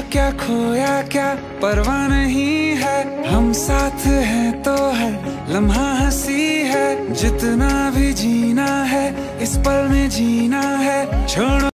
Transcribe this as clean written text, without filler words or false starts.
क्या खोया क्या परवाह नहीं है, हम साथ हैं तो है लम्हा हंसी है। जितना भी जीना है इस पल में जीना है, छोड़ो